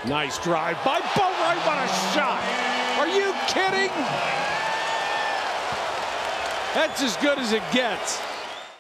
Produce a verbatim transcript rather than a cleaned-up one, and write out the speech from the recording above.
Nice drive by Boatright. What a shot. Are you kidding? That's as good as it gets.